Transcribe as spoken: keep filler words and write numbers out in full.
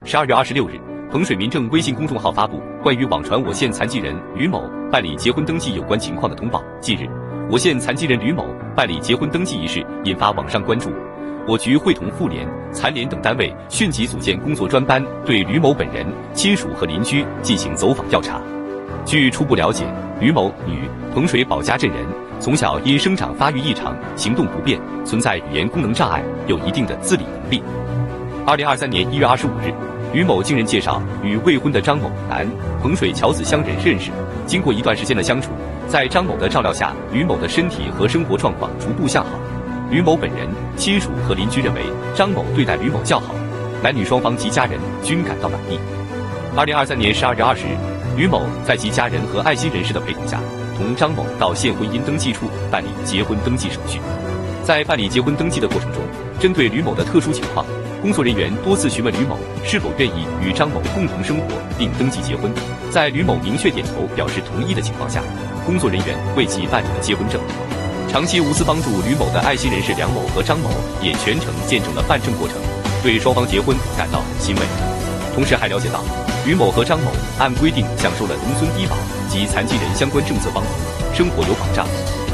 十二月二十六日，彭水民政微信公众号发布关于网传我县残疾人吕某办理结婚登记有关情况的通报。近日，我县残疾人吕某办理结婚登记一事引发网上关注。我局会同妇联、残联等单位迅即组建工作专班，对吕某本人、亲属和邻居进行走访调查。据初步了解，吕某，女，彭水保家镇人，从小因生长发育异常，行动不便，存在语言功能障碍，有一定的自理能力。二零二三年一月二十五日，吕某经人介绍与未婚的张某，男，彭水桥子乡人认识。经过一段时间的相处，在张某的照料下，吕某的身体和生活状况逐步向好。吕某本人、亲属和邻居认为张某对待吕某较好，男女双方及家人均感到满意。二零二三年十二月二十日，吕某在其家人和爱心人士的陪同下，同张某到县婚姻登记处办理结婚登记手续。在办理结婚登记的过程中，针对吕某的特殊情况，工作人员多次询问吕某是否愿意与张某共同生活并登记结婚。在吕某明确点头表示同意的情况下，工作人员为其办理了结婚证。长期无私帮助吕某的爱心人士梁某和张某也全程见证了办证过程，对双方结婚感到很欣慰。同时还了解到，吕某和张某按规定享受了农村低保及残疾人相关政策帮扶，生活有保障。